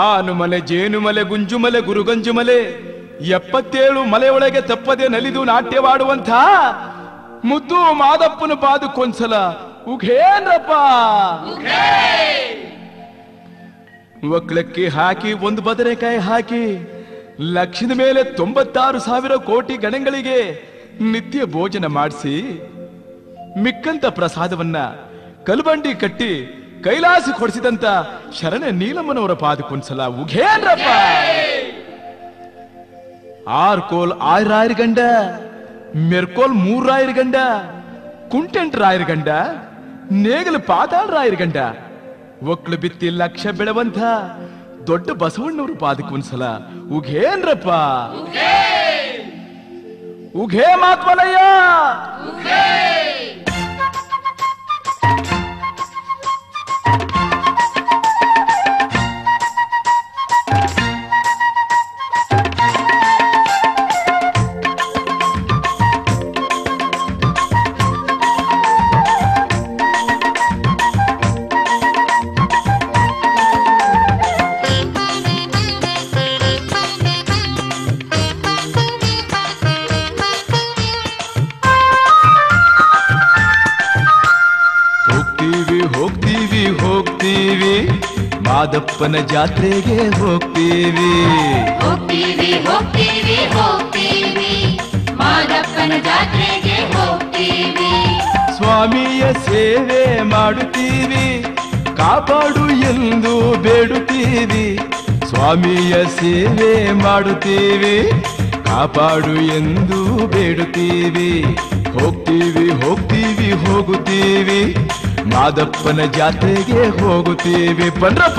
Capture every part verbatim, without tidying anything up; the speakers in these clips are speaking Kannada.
ಹಾನು ಮಲೆ ಜೇನು ಮಲೆ ಗುಂಜು ಮಲೆ ಗುರುಗಂಜು ಮಲೆ ಎಪ್ಪತ್ತೇಳು ಮಲೆಯೊಳಗೆ ತಪ್ಪದೆ ನಲಿದು ನಾಟ್ಯವಾಡುವಂಥ ಮುದ್ದು ಮಾದಪ್ಪನ ಪಾದಕ್ಕೊಂದ್ಸಲ ಉಘೇನ್ರಪ್ಪ. ಒಕ್ಳಕ್ಕಿ ಹಾಕಿ ಒಂದು ಬದನೆಕಾಯಿ ಹಾಕಿ ಲಕ್ಷದ ಮೇಲೆ ತೊಂಬತ್ತಾರು ಸಾವಿರ ಕೋಟಿ ಗಣಗಳಿಗೆ ನಿತ್ಯ ಭೋಜನ ಮಾಡಿಸಿ ಮಿಕ್ಕಂತ ಪ್ರಸಾದವನ್ನ ಕಲ್ಬಂಡಿ ಕಟ್ಟಿ ಕೈಲಾಸ ಕೊಡಿಸಿದಂತ ಶರಣ ನೀಲಮ್ಮನವರ ಪಾದಕ್ಕೊಂದ್ಸಲ ಉಘೇನ್ರಪ್ಪ. ಆರ್ ಕೋಲ್ ಆಯ್ರಾಯರ್ ಗಂಡ, ಮೆರ್ಕೋಲ್ ಮೂರ್ ರಾಯರ್ ಗಂಡ, ಕುಂಟೆಂಟ್ ರಾಯರ್ ಗಂಡ, ನೇಗಲು ಪಾತಾಳ್ ರಾಯರ್ ಗಂಡ, ಒಕ್ಳು ಬಿತ್ತಿ ಲಕ್ಷ ಬೆಳವಂತ ದೊಡ್ಡ ಬಸವಣ್ಣವ್ರ ಪಾದಕ್ಕೊಂದ್ಸಲ ಉಘೇನ್ರಪ್ಪ. ಉಘೇ ಮಾತ್ಮಲಯ್ಯ. ಮಾದಪ್ಪನ ಜಾತ್ರೆಗೆ ಹೋಗ್ತೀವಿ ಹೋಗ್ತೀವಿ ಹೋಗ್ತೀವಿ ಹೋಗ್ತೀವಿ ಮಾದಪ್ಪನ ಜಾತ್ರೆಗೆ ಹೋಗ್ತೀವಿ. ಸ್ವಾಮಿಯ ಸೇವೆ ಮಾಡುತ್ತೀವಿ, ಕಾಪಾಡು ಎಂದು ಬೇಡುತ್ತೀವಿ. ಸ್ವಾಮಿಯ ಸೇವೆ ಮಾಡುತ್ತೀವಿ, ಕಾಪಾಡು ಎಂದು ಬೇಡುತ್ತೀವಿ. ಹೋಗ್ತೀವಿ ಹೋಗ್ತೀವಿ ಹೋಗುತ್ತೀವಿ ಮಾದಪ್ಪನ ಜಾತ್ರೆಗೆ ಹೋಗುತ್ತೀವಿ. ಬನ್ರಪ್ಪ.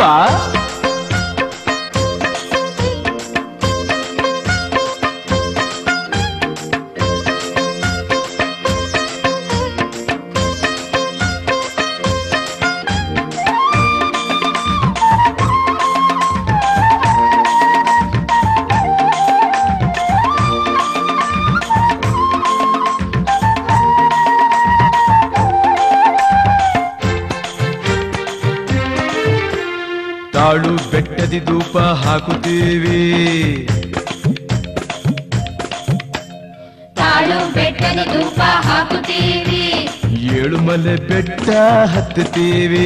ತಾಳು ಬೆಟ್ಟದಿ ಧೂಪ ಹಾಕುತ್ತೀವಿ, ತಾಳು ಬೆಟ್ಟದ ಧೂಪ ಹಾಕುತ್ತೀವಿ. ಏಳು ಮಲೆ ಬೆಟ್ಟ ಹತ್ತುತ್ತೀವಿ,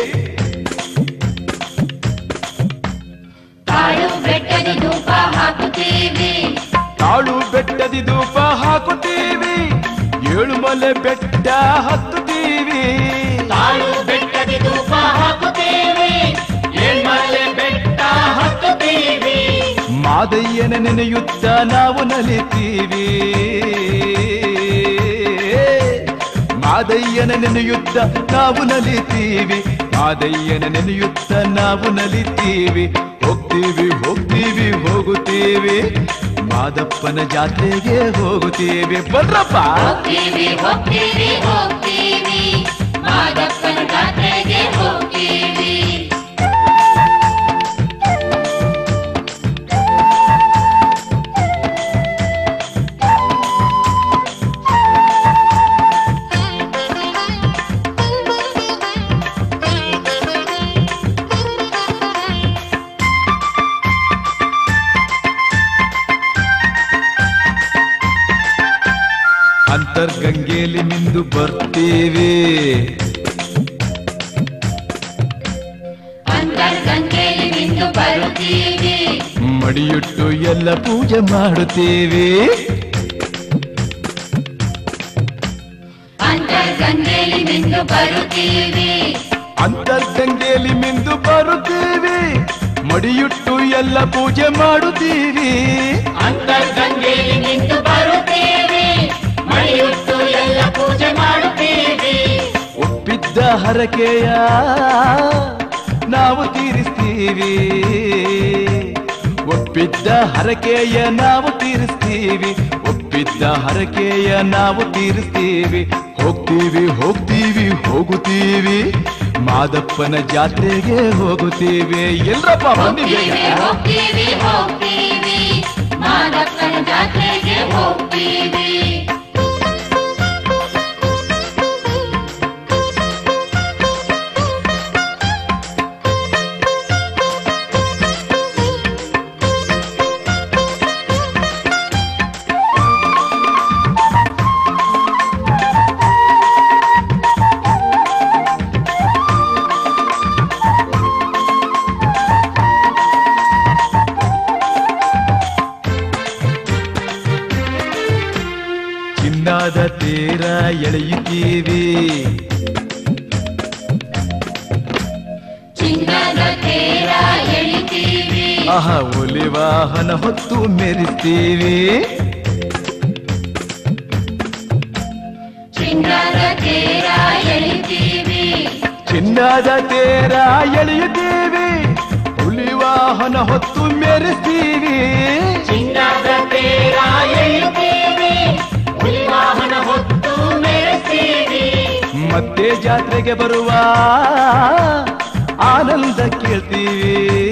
ತಾಳು ಬೆಟ್ಟದ ಧೂಪ ಹಾಕುತ್ತೀವಿ. ತಾಳು ಬೆಟ್ಟದಿ ಧೂಪ ಹಾಕುತ್ತೀವಿ, ಏಳು ಮಲೆ ಬೆಟ್ಟ ಹತ್ತುತ್ತೀವಿ. ತಾಳು ಬೆಟ್ಟದ ಧೂಪ ಹಾಕುತ್ತೀವಿ, ಏಳ್ಮಲೆ ಬೆಟ್ಟ ಹತ್ತುತ್ತೀವಿ. ಮಾದಯ್ಯನ ನೆನೆಯುತ್ತ ನಾವು ನಲಿತೀವಿ, ಮಾದಯ್ಯನ ನೆನೆಯುತ್ತ ನಾವು ನಲಿತೀವಿ, ಮಾದಯ್ಯನ ನೆನೆಯುತ್ತ ನಾವು ನಲಿತೀವಿ. ಹೋಗ್ತೀವಿ ಹೋಗ್ತೀವಿ ಹೋಗುತ್ತೀವಿ ಮಾದಪ್ಪನ ಜಾತ್ರೆಗೆ ಹೋಗುತ್ತೀವಿ. ಬನ್ರಪ್ಪ. ಹೋಗ್ತೀವಿ ಹೋಗ್ತೀವಿ ಹೋಗ್ತೀವಿ ಮಾದಪ್ಪನ ಜಾತ್ರೆಗೆ ಹೋಗ್ತೀವಿ. ಅಂತರ್ಗಂಗೆಯಲ್ಲಿ ಮಿಂದು ಬರ್ತೀವಿ, ಅಂತರ್ಗಂಗೆಯಲ್ಲಿ ಮಿಂದು ಬರುತ್ತೀವಿ. ಮಡಿಯುಟ್ಟು ಎಲ್ಲ ಪೂಜೆ ಮಾಡುತ್ತೀವಿ, ಅಂತರ್ಗಂಗೆಯಲ್ಲಿ ಮಿಂದು ಬರುತ್ತೀವಿ. ಅಂತರ್ಗಂಗೆಯಲ್ಲಿ ಮಿಂದು ಬರುತ್ತೀವಿ, ಮಡಿಯುಟ್ಟು ಎಲ್ಲ ಪೂಜೆ ಮಾಡುತ್ತೀವಿ. ಅಂತರ್ಗಂಗೆಯಲ್ಲಿ ಮಿಂದು ಬರುತ್ತೀವಿ, ಮಡಿಯುಟ್ಟು ಎಲ್ಲ ಪೂಜೆ ಮಾಡುತ್ತೀವಿ. ಒಪ್ಪಿದ್ದ ಹರಕೆಯ ನಾವು ತೀರಿಸ್ತೀವಿ, ಒಪ್ಪಿದ್ದ ಹರಕೆಯ ನಾವು ತೀರಿಸ್ತೀವಿ, ಒಪ್ಪಿದ್ದ ಹರಕೆಯ ನಾವು ತೀರಿಸ್ತೀವಿ. ಹೋಗ್ತೀವಿ ಹೋಗ್ತೀವಿ ಹೋಗುತ್ತೀವಿ ಮಾದಪ್ಪನ ಜಾತ್ರೆಗೆ ಹೋಗುತ್ತೀವಿ. ಎಲ್ರಪ್ಪ ಬನ್ನಿ ಬೇಗ. ಹೋಗ್ತೀವಿ ಹೋಗ್ತೀವಿ ಮಾದಪ್ಪನ ಜಾತ್ರೆಗೆ ಹೋಗ್ತೀವಿ. ಎಳೆಯುತ್ತೀವಿ. ಚಿನ್ನದ ತೇರ ಎಳಿತೀವಿ. ಆಹಾ ಒಲಿ ವಾಹನ ಹೊತ್ತು ಮೆರಿತೀವಿ. ಚಿನ್ನದ ತೇರ ಎಳಿತೀವಿ. ಚಿನ್ನದ ತೇರ ಎಳೆಯುತ್ತೀವಿ. ಹುಲಿ ವಾಹನ ಹೊತ್ತು ಮೆರಿಸ್ತೀವಿ. ಚಿನ್ನದ ತೇರ ಎಳಿತೀವಿ. ಹುಲಿ ವಾಹನ ಹೊತ್ತು ಮೆರೆಸ್ತೀವಿ. ಮತ್ತೆ ಜಾತ್ರೆಗೆ ಬರುವ ಆನಂದ ಕೇಳ್ತೀವಿ.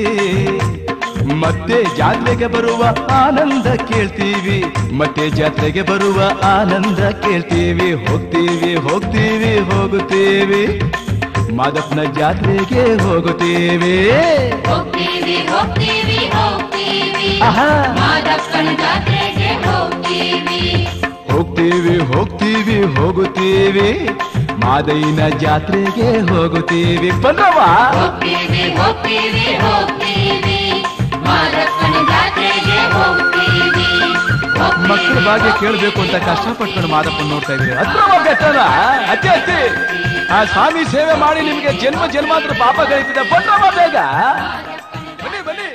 ಮತ್ತೆ ಜಾತ್ರೆಗೆ ಬರುವ ಆನಂದ ಕೇಳ್ತೀವಿ. ಮತ್ತೆ ಜಾತ್ರೆಗೆ ಬರುವ ಆನಂದ ಕೇಳ್ತೀವಿ. ಹೋಗ್ತೀವಿ ಹೋಗ್ತೀವಿ ಹೋಗುತ್ತೀವಿ. ಮಾದಪ್ಪನ ಜಾತ್ರೆಗೆ ಹೋಗುತ್ತೀವಿ. ಹೋಗ್ತೀವಿ ಹೋಗ್ತೀವಿ ಹೋಗ್ತೀವಿ. ಆಹಾ. ಮಾದಪ್ಪನ ಜಾತ್ರೆಗೆ ಹೋಗ್ತೀವಿ. ಹೋಗ್ತೀವಿ ಹೋಗ್ತೀವಿ ಹೋಗುತ್ತೀವಿ. ಮಾದಯ್ಯನ ಜಾತ್ರೆಗೆ ಹೋಗುತ್ತೀವಿ. ಬನ್ನವ್ವ. ಹೋಗ್ತೀವಿ ಹೋಗ್ತೀವಿ ಹೋಗ್ತೀವಿ. ಮಾದಪ್ಪನ ಜಾತ್ರೆಗೆ ಹೋಗ್ತೀವಿ. ಮಕ್ಕಳ ಭಾಗ್ಯ ಕೇಳಬೇಕು ಅಂತ ಕಷ್ಟಪಟ್ಕೊಂಡು ಮಾದಪ್ಪನ ನೋಡ್ತಾ ಇದ್ದೀವಿ. ಹತ್ರ ಬೆಟ್ಟನ ಅತಿ ಅತಿ ಆ ಸ್ವಾಮಿ ಸೇವೆ ಮಾಡಿ ನಿಮ್ಗೆ ಜನ್ಮ ಜನ್ಮಾಂತರ ಪಾಪ ಕಳೀತಿದೆ. ಬನ್ನವ್ವ ಬೇಗ ಬನ್ನಿ ಬನ್ನಿ.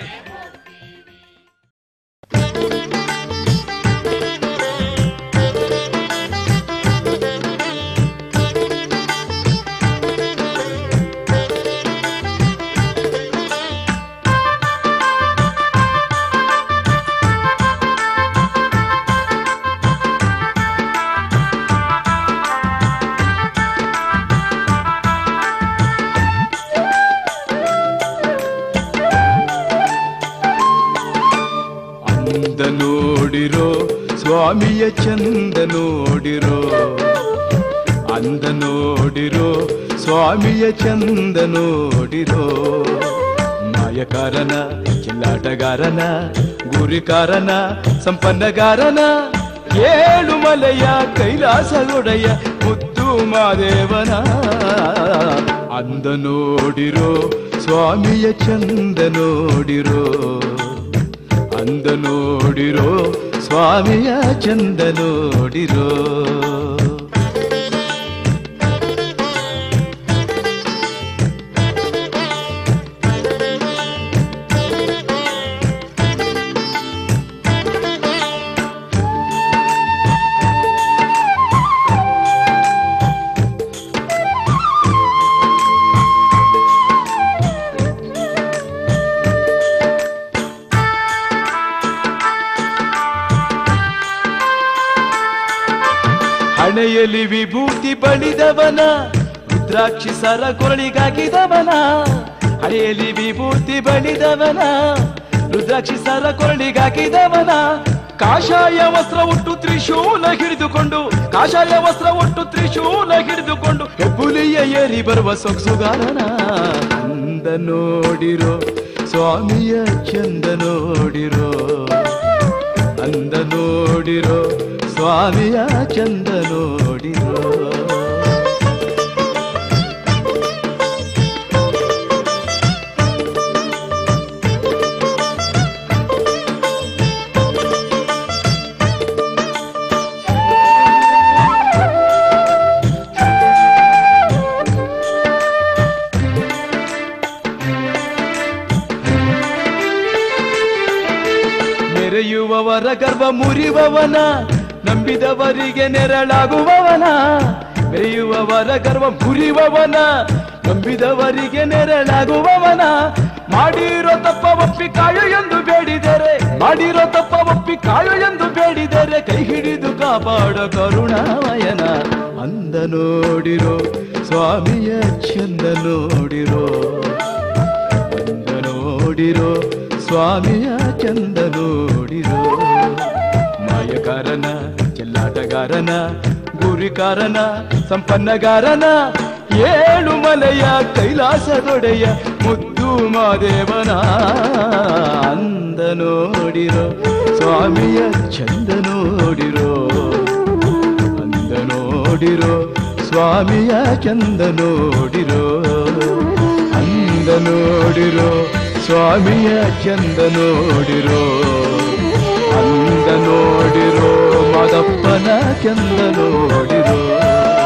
ನೋಡಿರೋ ಸ್ವಾಮಿಯ ಚಂದ ನೋಡಿರೋ. ಅಂದ ನೋಡಿರೋ ಸ್ವಾಮಿಯ ಚಂದ ನೋಡಿರೋ. ಮಾಯಕಾರನ ಚಿಲ್ಲಾಟಗಾರನ ಗುರಿಕಾರನ ಸಂಪನ್ನಗಾರನ ಏಳು ಮಲೆಯ ಕೈಲಾಸಗೊಡೆಯ ಮುದ್ದು ಮಾದೇವನ. ಅಂದ ನೋಡಿರೋ ಸ್ವಾಮಿಯ ಚಂದ ನೋಡಿರೋ. ಅಂದ ನೋಡಿರೋ ಸ್ವಾಮಿಯ ಚಂದ ನೋಡಿರೋ. ಹಣೆಯಲ್ಲಿ ವಿಭೂತಿ ಬಳಿದವನ ರುದ್ರಾಕ್ಷಿ ಸರ ಕೊರಳಿಗಾಕಿದವನ. ಹಣೆಯಲ್ಲಿ ವಿಭೂತಿ ಬಳಿದವನ ರುದ್ರಾಕ್ಷಿ ಸರ ಕೊರಳಿಗಾಕಿದವನ. ಕಾಷಾಯ ವಸ್ತ್ರ ಉಟ್ಟು ತ್ರಿಶೂಲ ಹಿಡಿದುಕೊಂಡು ಕಾಷಾಯ ವಸ್ತ್ರ ಉಟ್ಟು ತ್ರಿಶೂಲ ಹಿಡಿದುಕೊಂಡು ಹೆಬ್ಬುಲಿಯ ಏರಿ ಬರುವ ಸೊಗಸುಗಾರನ. ಅಂದ ನೋಡಿರೋ ಸ್ವಾಮಿಯ ಚಂದ ನೋಡಿರೋ. ಅಂದ ನೋಡಿರೋ ಸ್ವಾಮಿಯ ಚಂದ ನೋಡಿರೋ. ಮೆರೆಯುವವರ ಗರ್ವ ಮುರಿವವನ ನಂಬಿದವರಿಗೆ ನೆರಳಾಗುವವನ. ಮೆರೆಯುವವರ ಗರ್ವ ಮುರಿವವನ ನಂಬಿದವರಿಗೆ ನೆರಳಾಗುವವನ. ಮಾಡಿರೋ ತಪ್ಪ ಒಪ್ಪಿ ಕಾಯು ಎಂದು ಬೇಡಿದರೆ ಮಾಡಿರೋ ತಪ್ಪ ಒಪ್ಪಿ ಕಾಯು ಎಂದು ಬೇಡಿದರೆ ಕೈ ಹಿಡಿದು ಕಾಪಾಡ ಕರುಣಾಮಯನ. ಅಂದ ನೋಡಿರೋ ಸ್ವಾಮಿಯ ಚಂದ ನೋಡಿರೋ. ಅಂದ ನೋಡಿರೋ ಸ್ವಾಮಿಯ ಚಂದ ನೋಡಿರೋ. ಮಾಯಕಾರನ ಚೆಲ್ಲಾಟಗಾರನ ಗುರಿಕಾರನ ಸಂಪನ್ನಗಾರನ ಏಳು ಮಲೆಯ ಕೈಲಾಸದೊಡೆಯ ಮುದ್ದು ಮಾದೇವನ. ಅಂದ ನೋಡಿರೋ ಸ್ವಾಮಿಯ ಚಂದ ನೋಡಿರೋ. ಅಂದ ನೋಡಿರೋ ಸ್ವಾಮಿಯ ಚಂದ ನೋಡಿರೋ. ಅಂದ ನೋಡಿರೋ ಸ್ವಾಮಿಯ ಚಂದ ನೋಡಿರೋ. ಅಂದ ನೋಡಿರೋ ಮಾದಪ್ಪನ ಚಂದ ನೋಡಿರೋ.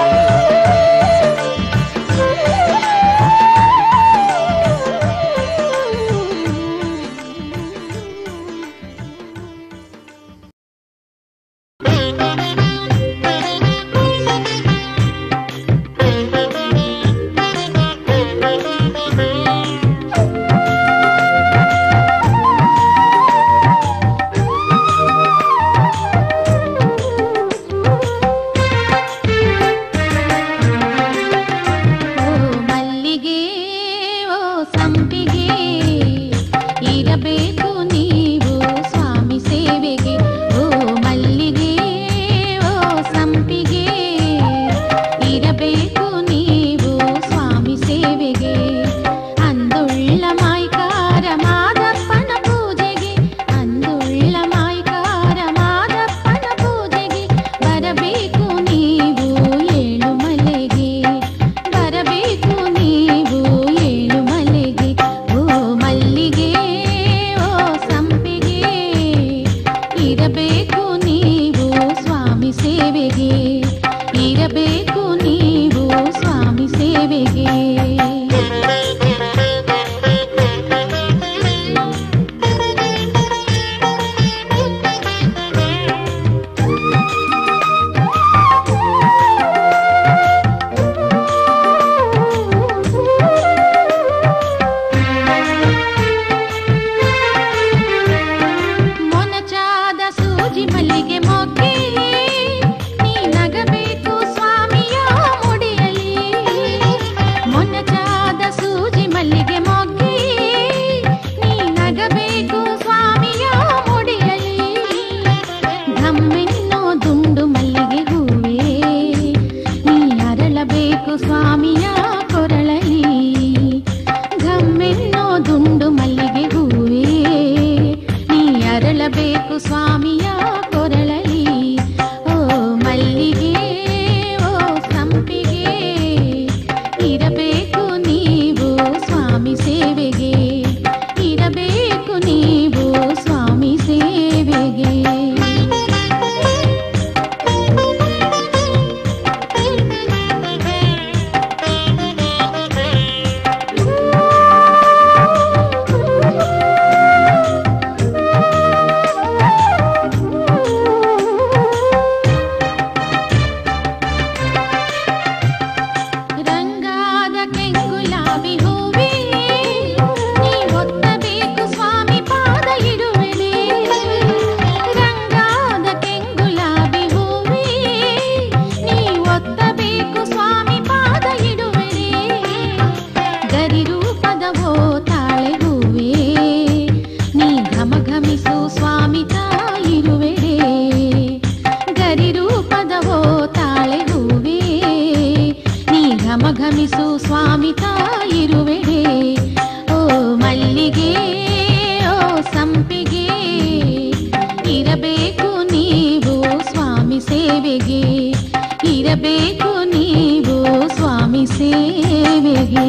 ಘಮ ಘಮಿಸು ಸ್ವಾಮಿ ತಾಯಿರುವೆಡೆ. ಓ ಮಲ್ಲಿಗೆ ಓ ಸಂಪಿಗೆ ಇರಬೇಕು ನೀವು ಸ್ವಾಮಿ ಸೇವೆಗೆ, ಇರಬೇಕು ನೀವು ಸ್ವಾಮಿ ಸೇವೆಗೆ.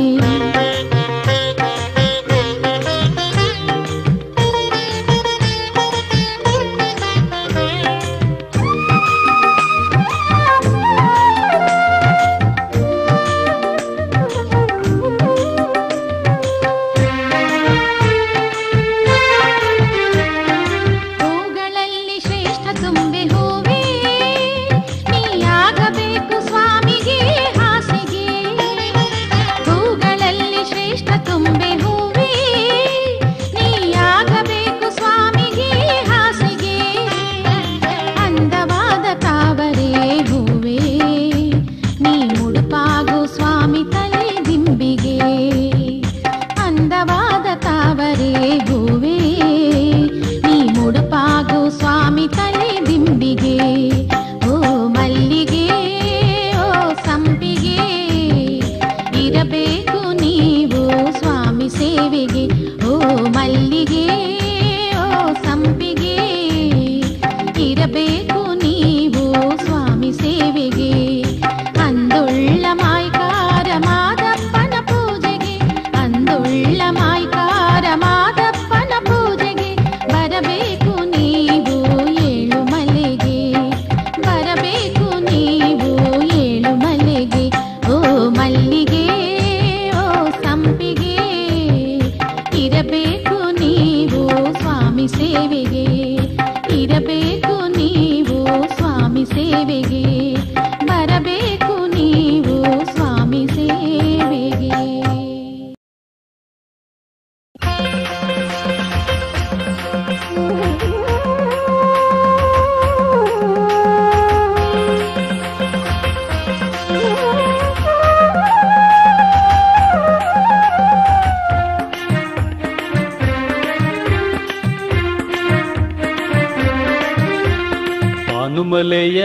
ಮಲೆಯ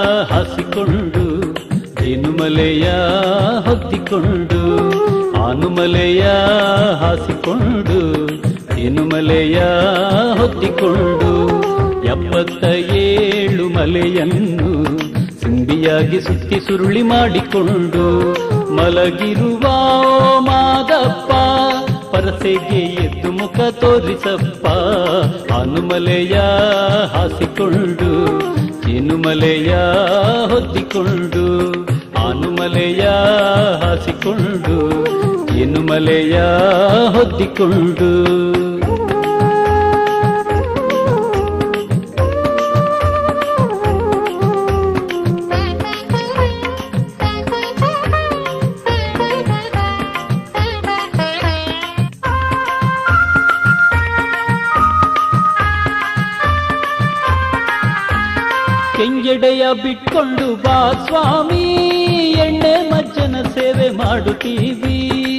ಹಾಸಿಕೊಂಡು ಜೇನುಮಲೆಯ ಹೊತ್ತಿಕೊಂಡು, ಆನುಮಲೆಯ ಹಾಸಿಕೊಂಡು ಜೇನುಮಲೆಯ ಹೊತ್ತಿಕೊಂಡು, ಎಪ್ಪತ್ತ ಏಳು ಮಲೆಯನ್ನು ಸಿಂಬಿಯಾಗಿ ಸುತ್ತಿ ಸುರುಳಿ ಮಾಡಿಕೊಂಡು, ಮಲಗಿರುವ ಮಾದಪ್ಪ ಪರಸೆಗೆ ಎದ್ದು ಮುಖ ತೋರಿಸಪ್ಪ. ಆನುಮಲೆಯ ಹಾಸಿಕೊಂಡು ಜೇನುಮಲೆಯ ಹೊತ್ತಿಕೊಂಡು, ಆನುಮಲೆಯ ಹಾಸಿಕೊಂಡು ಜೇನುಮಲೆಯ ಹೊತ್ತಿಕೊಂಡು. ಕೆಂಗೆಡೆಯ ಬಿಟ್ಕೊಂಡು ಬಾ ಸ್ವಾಮಿ, ಎಣ್ಣೆ ಮಜ್ಜನ ಸೇವೆ ಮಾಡುತ್ತೀವಿ.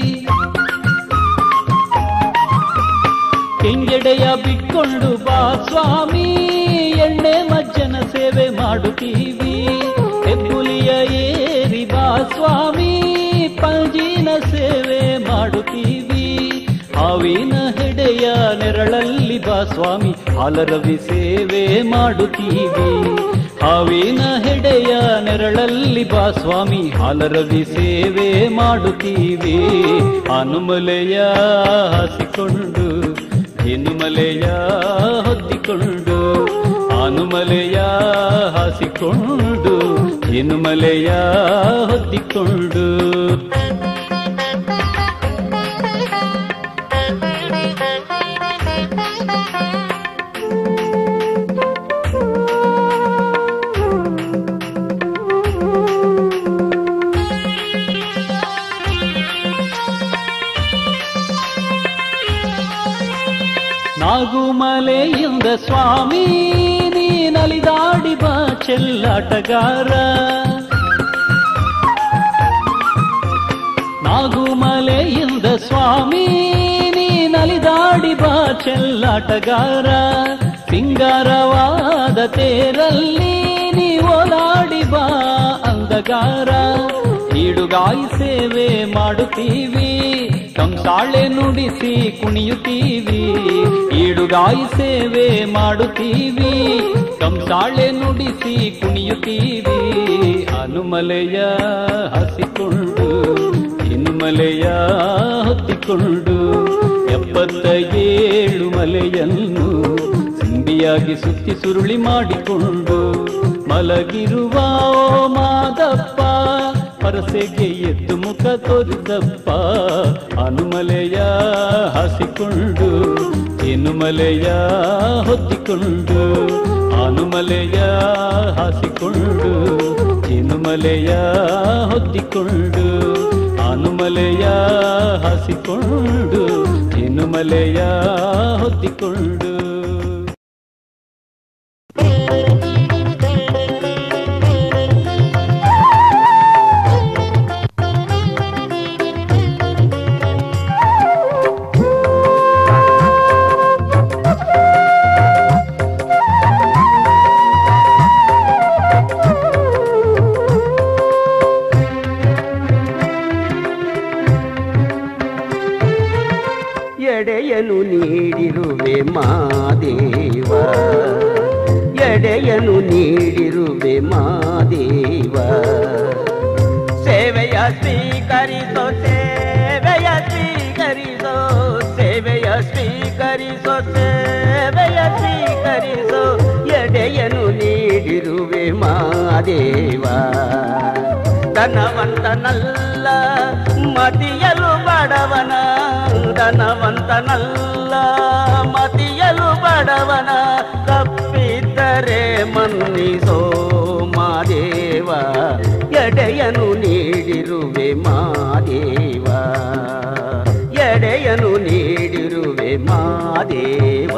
ಕೆಂಗೆಡೆಯ ಬಿಟ್ಕೊಂಡು ಬಾ ಸ್ವಾಮಿ, ಎಣ್ಣೆ ಮಜ್ಜನ ಸೇವೆ ಮಾಡುತ್ತೀವಿ. ಹೆಬ್ಬುಲಿಯ ಏರಿ ಬಾ ಸ್ವಾಮಿ, ಪಂಜಿನ ಸೇವೆ ಮಾಡುತ್ತೀವಿ. ಹಾವಿನ ಹೆಡೆಯ ನೆರಳಲ್ಲಿ ಬಾ ಸ್ವಾಮಿ, ಹಾಲರವಿ ಸೇವೆ ಮಾಡುತ್ತೀವಿ. ಹಾವಿನ ಹೆಡೆಯ ನೆರಳಲ್ಲಿ ಬಾ ಸ್ವಾಮಿ, ಹಾಲರವಿ ಸೇವೆ ಮಾಡುತ್ತೀವಿ. ಆನುಮಲೆಯ ಹಾಸಿಕೊಂಡು ಜೇನುಮಲೆಯ ಹೊತ್ತಿಕೊಂಡು, ಆನುಮಲೆಯ ಹಾಸಿಕೊಂಡು ಜೇನುಮಲೆಯ ಹೊತ್ತಿಕೊಂಡು. ನಾಗುಮಲೆಯಿಂದ ಸ್ವಾಮಿ ನೀನಲಿದಾಡಿ ಬಾ ಚೆಲ್ಲಾಟಗಾರ. ನಾಗುಮಲೆಯಿಂದ ಸ್ವಾಮಿ ನೀನಲಿದಾಡಿ ಬಾ ಚೆಲ್ಲಾಟಗಾರ. ಸಿಂಗಾರವಾದ ತೇರಲ್ಲಿ ನೀ ಓಲಾಡಿ ಬಾ ಅಂದಗಾರ. ಈ ಈಡುಗಾಯಿ ಸೇವೆ ಮಾಡುತ್ತೀವಿ, ಕಂಸಾಳೆ ನುಡಿಸಿ ಕುಣಿಯುತ್ತೀವಿ. ಈಡುಗಾಯಿ ಸೇವೆ ಮಾಡುತ್ತೀವಿ, ಕಂಸಾಳೆ ನುಡಿಸಿ ಕುಣಿಯುತ್ತೀವಿ. ಹನುಮಲೆಯ ಹಸಿಕೊಂಡು ಇನುಮಲೆಯ ಹೊತ್ತಿಕೊಂಡು ಎಪ್ಪತ್ತ ಏಳು ಮಲೆಯನ್ನು ಸಿಂಬಿಯಾಗಿ ಸುತ್ತಿ ಸುರುಳಿ ಮಾಡಿಕೊಂಡು ಮಲಗಿರುವ ಓ ಮಾದಪ್ಪ ಪರಸೆಗೆ ಎದ್ದು ಮುಖ ತೋರಿಸಪ್ಪ. ಹನುಮಲೆಯ ಹಾಸಿಕೊಂಡು ಇನುಮಲೆಯ ಹೊತ್ತಿಕೊಂಡು ಹನುಮಲೆಯ ಹಾಸಿಕೊಂಡು ಇನುಮಲೆಯ ಹೊತ್ತಿಕೊಂಡು ಹನುಮಲೆಯ ಹಾಸಿಕೊಂಡು ಇನುಮಲೆಯ ಹೊತ್ತಿಕೊಂಡು. ಎಡೆಯನು ನೀಡಿರುವೆ ಮಾದೇವ, ಎಡೆಯನು ನೀಡಿರುವೆ ಮಾದೇವ. ಸೇವೆಯ ಸ್ವೀಕರಿಸೋ ಸೇವೆಯ ಸ್ವೀಕರಿಸೋ ಸೇವೆಯ ಸ್ವೀಕರಿಸೋ ಸೇವೆಯ ಸ್ವೀಕರಿಸೋ ಎಡೆಯನು ನೀಡಿರುವೆ ಮಾದೇವ. ಧನವಂತನಲ್ಲ ಮತಿಯಲು ಬಡವನ, ಧನವಂತನಲ್ಲ ಮತಿಯಲು ಬಡವನ, ತಪ್ಪಿದ್ದರೆ ಮನ್ನಿಸೋ ಮಾದೇವ. ಎಡೆಯನು ನೀಡಿರುವೆ ಮಾದೇವ, ಎಡೆಯನು ನೀಡಿರುವೆ ಮಾದೇವ.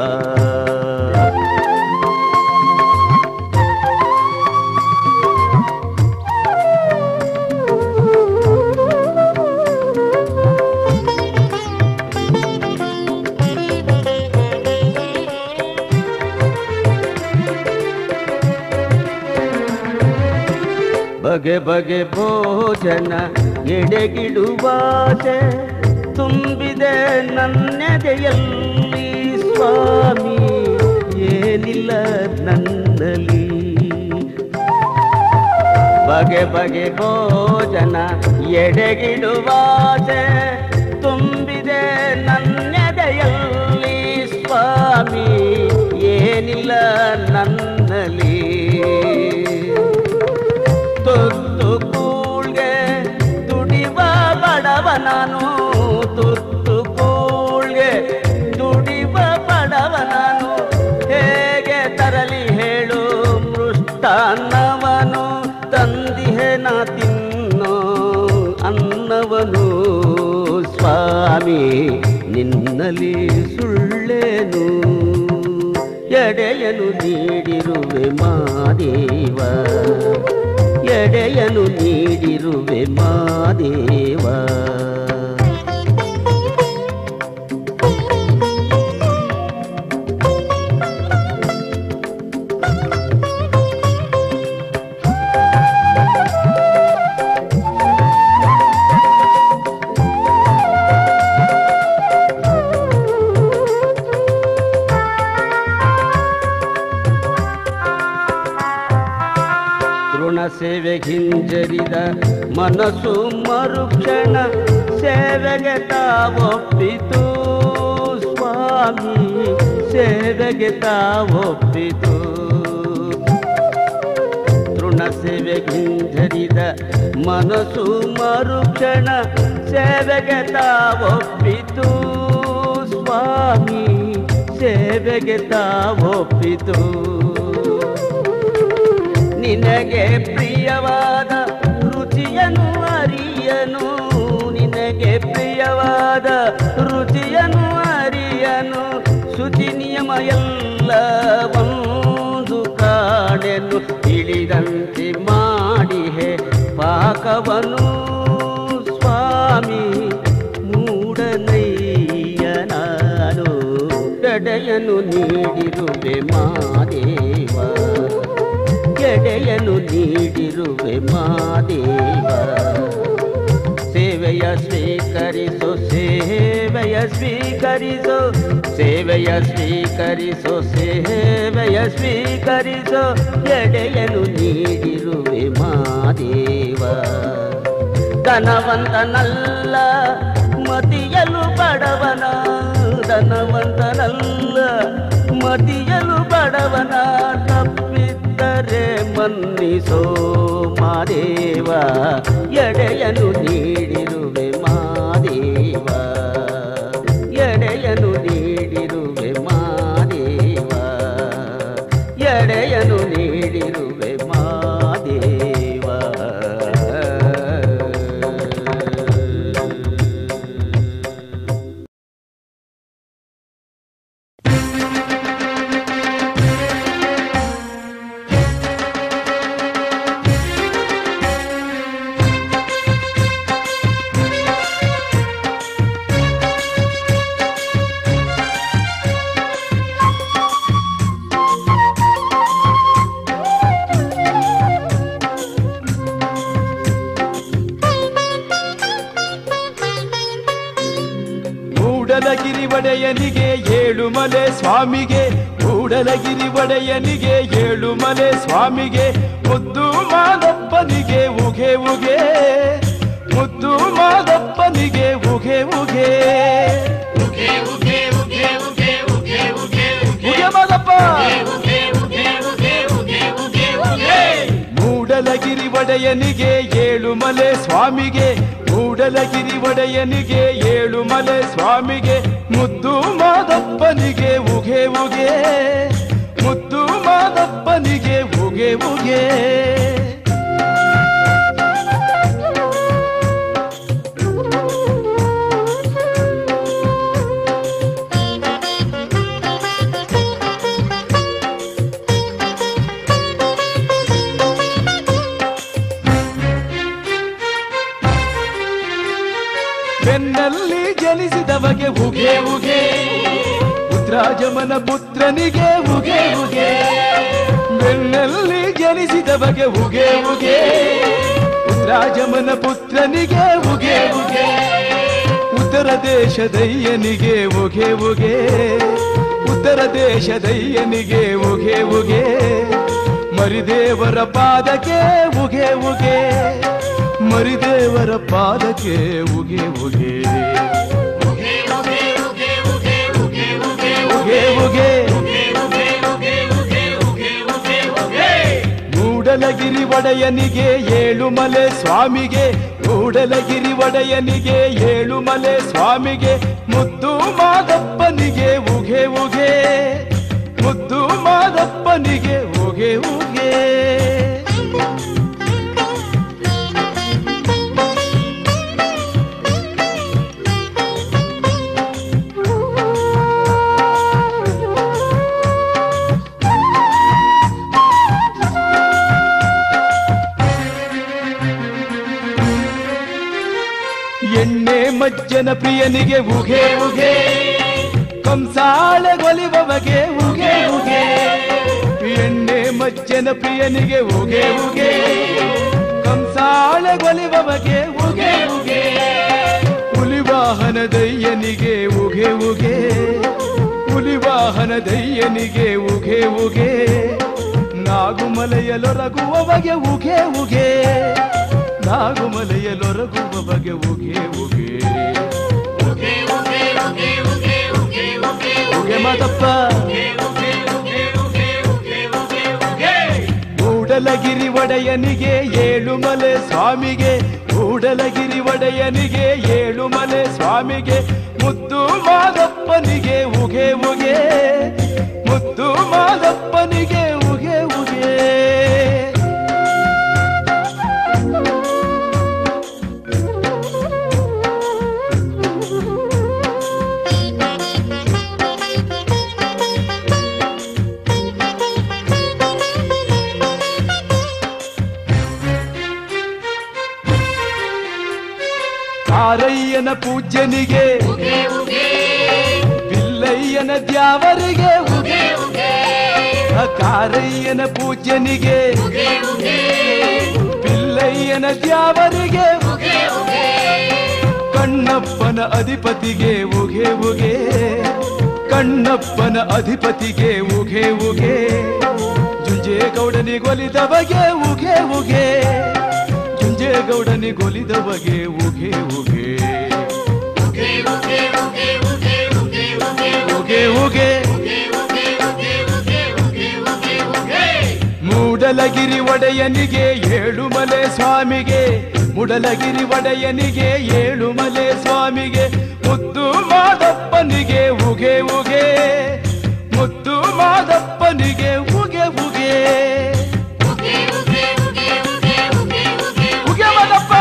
ಬಗೆ ಬಗೆ ಭೋಜನ ಎಡೆಗಿಡುವಾಸೆ ತುಂಬಿದೆ ನನ್ನೆದೆಯಲ್ಲಿ ಸ್ವಾಮಿ, ಏನಿಲ್ಲ ನನ್ನಲ್ಲಿ. ಬಗೆ ಬಗೆ ಭೋಜನ ಎಡೆಗಿಡುವಾಸೆ ತುಂಬಿದೆ ನನ್ನೆದೆಯಲ್ಲಿ ಸ್ವಾಮಿ, ಏನಿಲ್ಲ ನನ್ನಲ್ಲಿ. ತುತ್ತು ಕೂಳ್ಗೆ ದುಡಿವ ಬಡವ ನಾನು, ತುತ್ತು ಕೂಳ್ಗೆ ದುಡಿವ ಬಡವ ನಾನು, ಹೇಗೆ ತರಲಿ ಹೇಳು ಮೃಷ್ಟಾನ್ನವನು, ತಂದಿಹೆ ನಾ ತಿನ್ನೋ ಅನ್ನವನು ಸ್ವಾಮಿ, ನಿನ್ನಲ್ಲಿ ಸುಳ್ಳೇನು. ಎಡೆಯನು ನೀಡಿರುವೆ ಮಾದೇವ, ಎಡೆಯನು ನೀಡಿರುವೆ ಮಾದೇವ. ಸೇವೆ ಹಿಂಜರಿದ ಮನಸ್ಸು ಮರುಕ್ಷಣ ಸೇವೆಗೆ ತಾವೊಪ್ಪಿತು ಸ್ವಾಮಿ, ಸೇವೆಗೆ ತಾವೊಪ್ಪಿತು. ತೃಣ ಸೇವೆ ಹಿಂಜರಿದ ಮನಸ್ಸು ಮರುಕ್ಷಣ ಸೇವೆಗೆ ತಾವೊಪ್ಪಿತು ಸ್ವಾಮಿ, ಸೇವೆಗೆ ತಾವೊಪ್ಪಿತು. ನಿನಗೆ ಪ್ರಿಯವಾದ ರುಚಿಯನು ಅರಿಯನು, ನಿನಗೆ ಪ್ರಿಯವಾದ ರುಚಿಯನು ಅರಿಯನು, ಶುಚಿ ನಿಯಮ ಎಲ್ಲ ಒಂದು ಕಾಣೆನು, ತಿಳಿದಂತೆ ಮಾಡಿಹೆ ಪಾಕವನು ಸ್ವಾಮಿ, ಮೂಢನಯ್ಯ ನಾನು. ಎಡೆಯನು ನೀಡಿರುವೆ ಮಾದೇವ, ಎಡೆಯನು ನೀಡಿರುವೆ ಮಾದೇವ. ಸೇವೆಯ ಸ್ವೀಕರಿಸು ಸೇವೆಯ ಸ್ವೀಕರಿಸು ಸೇವೆಯ ಸ್ವೀಕರಿಸು ಸೇವೆಯ ಸ್ವೀಕರಿಸು ಎಡೆಯನು ನೀಡಿರುವೆ ಮಾದೇವ ಧನವಂತನಲ್ಲ ಮತಿಯಲು ಬಡವನ ಧನವಂತನಲ್ಲ ಮತಿಯಲು ಬಡವನ ತಪ್ಪಿದ್ದರೆ ಮನ್ನಿಸೋ ಮಾದೇವ ಎಡೆಯನು ನೀಡಿರುವೆ ಮಾದೇವ ಎಡೆಯನು ನೀಡಿರುವೆ ಮಾದೇವ ಎಡೆಯನು ನೀಡಿರುವೆ ಮಾದೇವ ಕೂಡಲಗಿರಿ ಒಡೆಯನಿಗೆ ಏಳು ಮಲೆ ಸ್ವಾಮಿಗೆ ಕೂಡಲಗಿರಿ ಒಡೆಯನಿಗೆ ಏಳು ಮಲೆ ಸ್ವಾಮಿಗೆ ಮುದ್ದು ಮಾದಪ್ಪನಿಗೆ ಉಗೆ ಉಗೆ ಮುದ್ದು ಮಾದಪ್ಪನಿಗೆ ಉಗೆ ಉಗೆ ಉಗೆ ಉಗೆ ಉಗೆ ಉಗೆ ಉಗೆ ಉಗೆ ಉಗೆ ಮಾದಪ್ಪ ಉಗೆ ಉಗೆ ಉಗೆ ಉಗೆ ಉಗೆ ಉಗೆ ಮೂಡಲಗಿರಿ ಒಡೆಯನಿಗೆ ಏಳು ಮಲೆ ಸ್ವಾಮಿಗೆ ಮೂಡಲಗಿರಿ ಒಡೆಯನಿಗೆ ಏಳು ಮಲೆ ಸ್ವಾಮಿಗೆ ಮುದ್ದು ಮಾದಪ್ಪನಿಗೆ ಉಗೆ ಉಗೆ ಮುದ್ದು ಮಾದಪ್ಪನಿಗೆ ಉಗೆ ಉಗೆ ಬೆನ್ನಲ್ಲಿ ಜನಿಸಿದವಗೆ ಉಗೆ ಉಗೆ ಉದ್ರಾಜಮನ ಪುತ್ರನಿಗೆ ಉಗೆ ಉಗೆ ಬೆನ್ನಲ್ಲಿ ಜನಿಸಿದವಗೆ ಉಗೆ ಉಗೆ ಉದ್ರಾಜಮನ ಪುತ್ರನಿಗೆ ಉಗೆ ಉಗೆ ಉತ್ತರ ದೇಶದಯ್ಯನಿಗೆ ಉಗೆ ಉಗೆ ಉತ್ತರ ದೇಶದಯ್ಯನಿಗೆ ಉಗೆ ಉಗೆ ಮರಿದೇವರ ಪಾದಕ್ಕೆ ಉಗೆ ಉಗೆ ಮರಿದೇವರ ಪಾದಕ್ಕೆ ಉಗೆ ಉಗೆ ಉಗೆ ಉಗೆ ಉಗೆ ಉಗೆ ಉಗೆ ಉಗೆ ಉಗೆ ಉಗೆ ಉಗೆ ಉಗೆ ಉಗೆ ಉಗೆ ಉಗೆ ಮೂಡಲಗಿರಿ ಒಡೆಯನಿಗೆ ಏಳು ಮಲೆ ಸ್ವಾಮಿಗೆ ಮೂಡಲಗಿರಿ ಒಡೆಯನಿಗೆ ಏಳು ಮಲೆ ಸ್ವಾಮಿಗೆ ಮುದ್ದು ಮಾದಪ್ಪನಿಗೆ ಉಗೆ ಉಗೆ ಮುದ್ದು ಮಾದಪ್ಪನಿಗೆ ಉಗೆ ಉಗೆ ಎಣ್ಣೆ ಮಜ್ಜನ ಪ್ರಿಯನಿಗೆ ಉಗೆ ಉಗೆ ಕಂಸಾಳೆ ಗೊಲಿಬವಗೆ ಉಗೆ ಉಗೆ ಎಣ್ಣೆ ಮಜ್ಜನ ಪ್ರಿಯನಿಗೆ ಉಗೆ ಉಗೆ ಕಂಸಾಳೆ ಗೊಲಿಬವಗೆ ಉಗೆ ಉಗೆ ಹುಲಿವಾಹನ ದಯ್ಯನಿಗೆ ಉಗೆ ಉಗೆ ಹುಲಿವಾಹನ ದಯ್ಯನಿಗೆ ಉಗೆ ಉಗೆ ನಾಗುಮಲೆಯಲೊರಗುವವಗೆ ಉಗೆ ಉಗೆ ನಾಗುಮಲೆಯಲೊರಗುವವಗೆ ಉಗೆ ಉಗೆ ಉಗೆ ಉಗೆ ಉಗೆ ಉಗೆ ಉಗೆ ಉಗೆ ಉಗೆ ಮಾದಪ್ಪ ಉಗೆ ಉಗೆ ಉಗೆ ಉಗೆ ಉಗೆ ಉಗೆ ಮೂಡಲಗಿರಿ ಒಡೆಯನಿಗೆ ಏಳು ಮಲೆ ಸ್ವಾಮಿಗೆ ಮೂಡಲಗಿರಿ ಒಡೆಯನಿಗೆ ಏಳು ಮಲೆ ಸ್ವಾಮಿಗೆ ಮುದ್ದು ಮಾದಪ್ಪನಿಗೆ ಉಗೆ ಉಗೆ ಮುದ್ದು ಮಾದಪ್ಪನಿಗೆ ಉಗೆ ಉಗೆ ಕಾರಯ್ಯನ ಪೂಜ್ಯನಿಗೆ ಉಗೆ ಉಗೆ ಬಿಲ್ಲಯ್ಯನ ದ್ಯಾವರಿಗೆ ಉಗೆ ಉಗೆ ಕಾರಯ್ಯನ ಪೂಜ್ಯನಿಗೆ ಉಗೆ ಉಗೆ ಬಿಲ್ಲಯ್ಯನ ದ್ಯಾವರಿಗೆ ಉಗೆ ಉಗೆ ಕಣ್ಣಪ್ಪನ ಅಧಿಪತಿಗೆ ಉಗೆ ಉಗೆ, ಕಣ್ಣಪ್ಪನ ಅಧಿಪತಿಗೆ ಉಗೆ ಉಗೆ, ಜುಂಜೇಗೌಡನಿಗೊಲಿದವಗೆ ಉಗೆ ಉಗೆ, ಜುಂಜೇಗೌಡನಿಗೊಲಿದವಗೆ ಉಗೆ ಉಗೆ ಉಗೆ ಉಗೆ ಉಗೆ ಉಗೆ ಉಗೆ ಉಗೆ ಉಗೆ ಉಗೆ. ಮೂಡಲಗಿರಿ ಒಡೆಯನಿಗೆ ಏಳುಮಲೆ ಸ್ವಾಮಿಗೆ, ಮೂಡಲಗಿರಿ ಒಡೆಯನಿಗೆ ಏಳುಮಲೆ ಸ್ವಾಮಿಗೆ, ಮುದ್ದು ಮಾದಪ್ಪನಿಗೆ ಉಗೆ ಉಗೆ, ಮುದ್ದು ಮಾದಪ್ಪನಿಗೆ ಉಗೆ ಉಗೆ ಉಗೆ ಮಾದಪ್ಪ.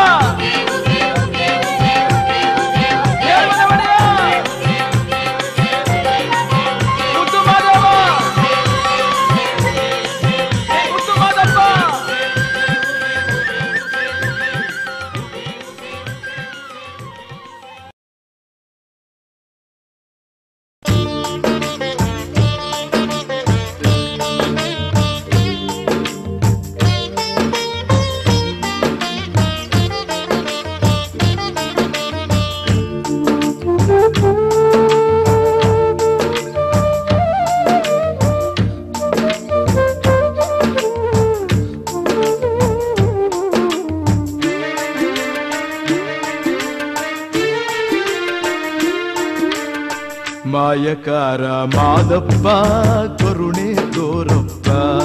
ಮಾಯಕಾರ ಮಾದಪ್ಪ ಕರುಣೆ ತೋರಪ್ಪ,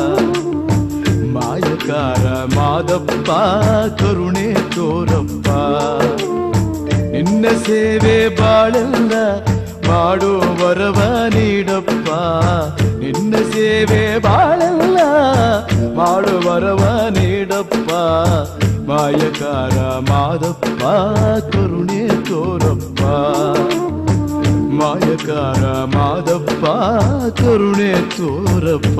ಮಾಯಕಾರ ಮಾದಪ್ಪ ಕರುಣೆ ತೋರಪ್ಪ, ನಿನ್ನ ಸೇವೆ ಬಾಳೆಲ್ಲ ಮಾಡೋ ವರವ ನೀಡಪ್ಪ, ನಿನ್ನ ಸೇವೆ ಬಾಳೆಲ್ಲ ಮಾಡೋ ವರವ ನೀಡಪ್ಪ, ಮಾಯಕಾರ ಮಾದಪ್ಪ ಕರುಣೆ ತೋರಪ್ಪ, ಮಾಯಕಾರ ಮಾದಪ್ಪ ಕರುಣೆ ತೋರಪ್ಪ.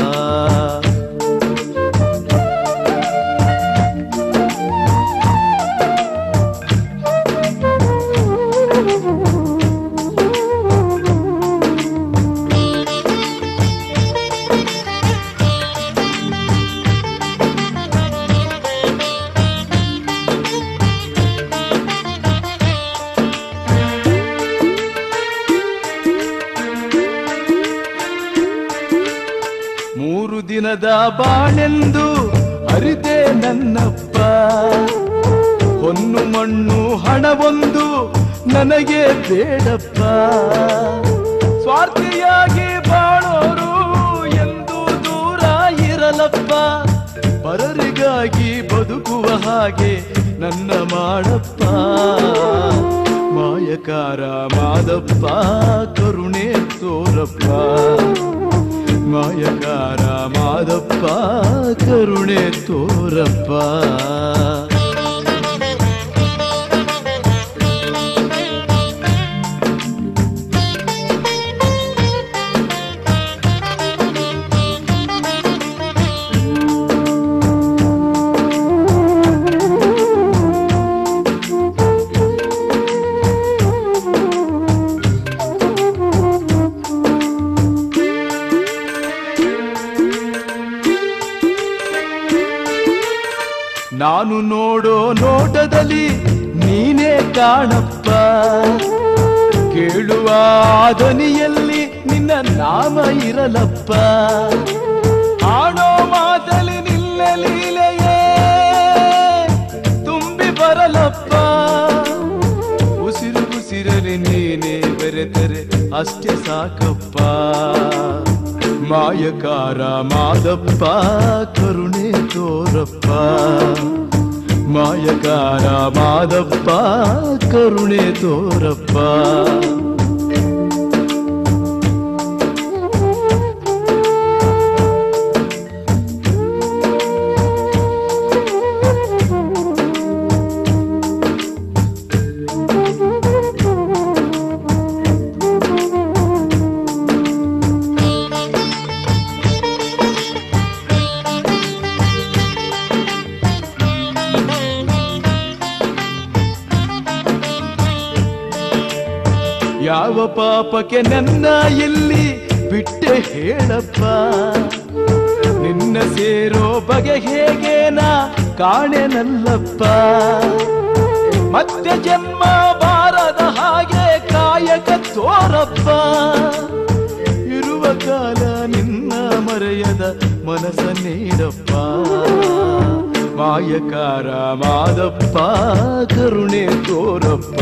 ಮೂರು ದಿನದ ಬಾಳೆಂದು ಅರಿತೆ ನನ್ನಪ್ಪ, ಹೊನ್ನು ಮಣ್ಣು ಹಣವೊಂದು ನನಗೆ ಬೇಡಪ್ಪ, ಸ್ವಾರ್ಥಿಯಾಗಿ ಬಾಳೋರು ಎಂದು ದೂರ ಇರಲಪ್ಪ, ಪರರಿಗಾಗಿ ಬದುಕುವ ಹಾಗೆ ನನ್ನ ಮಾಡಪ್ಪ, ಮಾಯಕಾರ ಮಾದಪ್ಪ ಕರುಣೆ ತೋರಪ್ಪ, ಮಾಯಕಾರ ಮಾದಪ್ಪ ಕರುಣೆ ತೋರಪ್ಪ. ನಾನು ನೋಡೋ ನೋಟದಲ್ಲಿ ನೀನೇ ಕಾಣಪ್ಪ, ಕೇಳುವ ಧ್ವನಿಯಲ್ಲಿ ನಿನ್ನ ನಾಮ ಇರಲಪ್ಪ, ಆಡೋ ಮಾತಲ್ಲಿ ನಿನ್ನ ಲೀಲೆಯೇ ತುಂಬಿ ಬರಲಪ್ಪ, ಉಸಿರು ಉಸಿರಲಿ ನೀನೇ ಬೆರೆತರೆ ಅಷ್ಟೇ ಸಾಕಪ್ಪ, ಮಾಯಕಾರ ಮಾದಪ್ಪ ಕರುಣೆ ತೋರಪ್ಪ, ಮಾಯಕಾರ ಮಾದಪ್ಪ ಕರುಣೆ ತೋರಪ್ಪ. ಯಾವ ಪಾಪಕ್ಕೆ ನನ್ನ ಇಲ್ಲಿ ಬಿಟ್ಟೆ ಹೇಳಪ್ಪ, ನಿನ್ನ ಸೇರೋ ಬಗೆ ಹೇಗೆ ನಾ ಕಾಣೆನಲ್ಲಪ್ಪ, ಮತ್ತೆ ಜನ್ಮ ಬಾರದ ಮಾದಪ್ಪ ಇರುವ ಕಾಲ ನಿನ್ನ ಮರೆಯದ ಮನಸ ನೀಡಪ್ಪ ಮಾಯಕಾರ ಮಾದಪ್ಪ ಕರುಣೆ ತೋರಪ್ಪ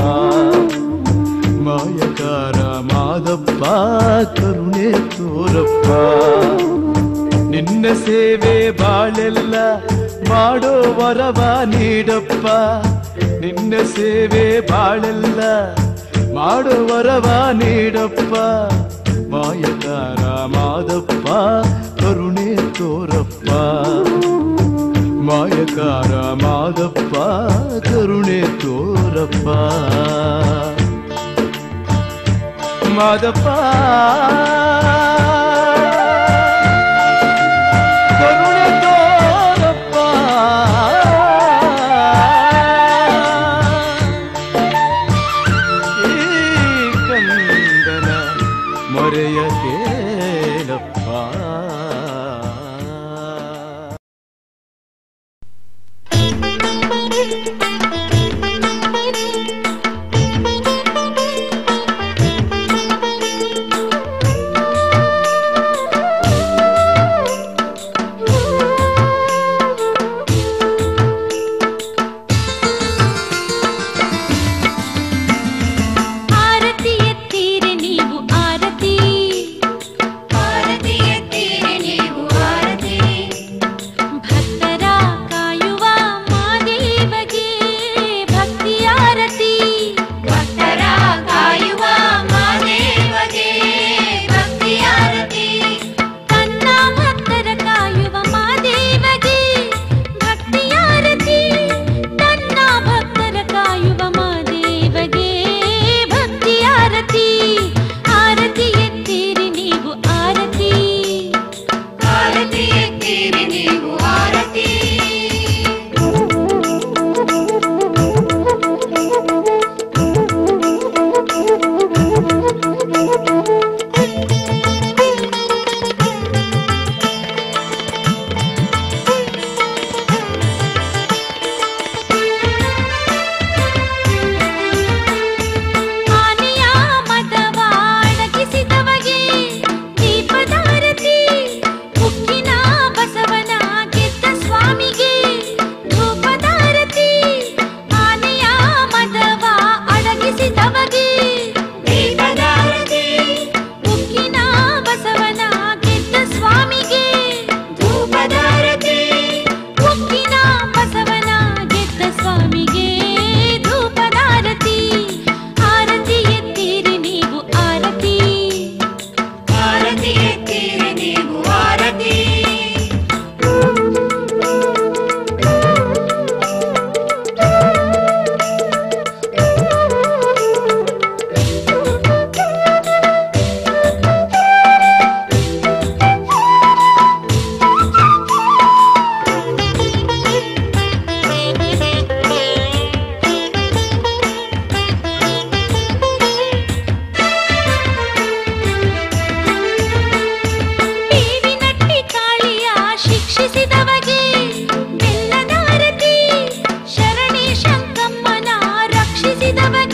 ಮಾಯಕಾರ ಮಾದಪ್ಪ ಕರುಣೆ ತೋರಪ್ಪ ನಿನ್ನ ಸೇವೆ ಬಾಳೆಲ್ಲ ಮಾಡೋ ವರವ ನೀಡಪ್ಪ ನಿನ್ನ ಸೇವೆ ಬಾಳೆಲ್ಲ ಮಾಡೋ ವರವ ನೀಡಪ್ಪ ಮಾಯಕಾರ ಮಾದಪ್ಪ ಕರುಣೆ ತೋರಪ್ಪ ಮಾಯಕಾರ ಮಾದಪ್ಪ ಕರುಣೆ ತೋರಪ್ಪ ಮಾದಪ್ಪ ಕರುಣೆ ತೋರಪ್ಪ ಈ ಕಂದನ ಮೊರೆಯದೇನಪ್ಪ ರಕ್ಷಿಸಿದವಗೆ